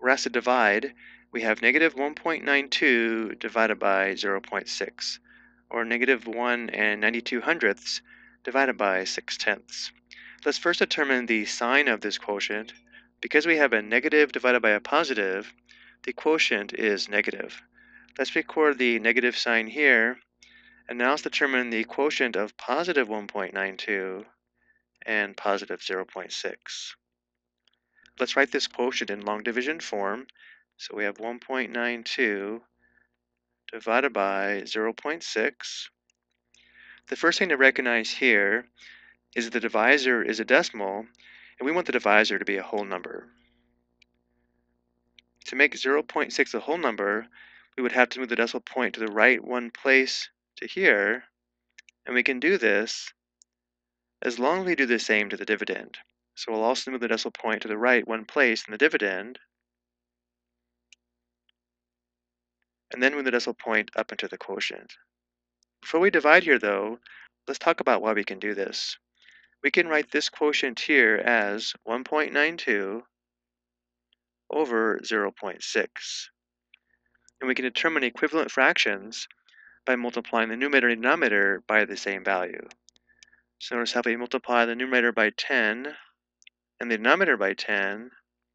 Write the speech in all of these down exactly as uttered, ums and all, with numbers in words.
we're asked to divide, we have negative one point nine two divided by zero point six, or negative one and ninety-two hundredths divided by six tenths. Let's first determine the sign of this quotient. Because we have a negative divided by a positive, the quotient is negative. Let's record the negative sign here, and now let's determine the quotient of positive one point nine two and positive zero point six. Let's write this quotient in long division form. So we have one point nine two divided by zero point six. The first thing to recognize here is the divisor is a decimal, and we want the divisor to be a whole number. To make zero point six a whole number, we would have to move the decimal point to the right one place to here, and we can do this as long as we do the same to the dividend. So we'll also move the decimal point to the right one place in the dividend, and then move the decimal point up into the quotient. Before we divide here though, let's talk about why we can do this. We can write this quotient here as one point nine two over zero point six. And we can determine equivalent fractions by multiplying the numerator and denominator by the same value. So notice how we multiply the numerator by ten and the denominator by ten,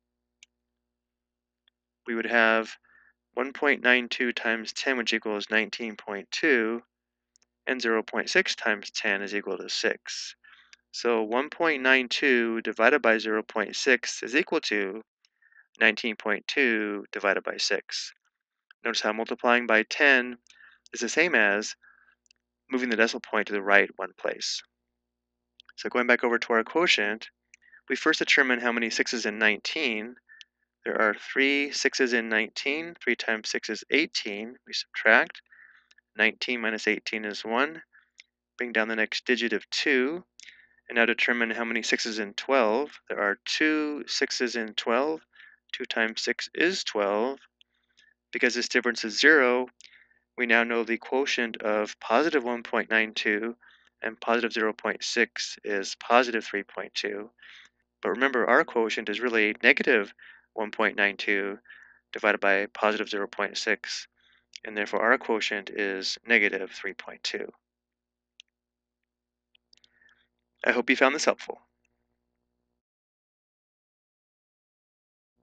we would have one point nine two times ten, which equals nineteen point two, and zero point six times ten is equal to six. So one point nine two divided by zero point six is equal to nineteen point two divided by six. Notice how multiplying by ten is the same as moving the decimal point to the right one place. So going back over to our quotient, we first determine how many sixes in nineteen. There are three sixes in nineteen. three times six is eighteen. We subtract. nineteen minus eighteen is one. Bring down the next digit of two. And now determine how many sixes in twelve. There are two sixes in twelve. two times six is twelve. Because this difference is zero, we now know the quotient of positive one point nine two and positive zero point six is positive three point two. But remember, our quotient is really negative one point nine two divided by positive zero point six, and therefore our quotient is negative three point two. I hope you found this helpful.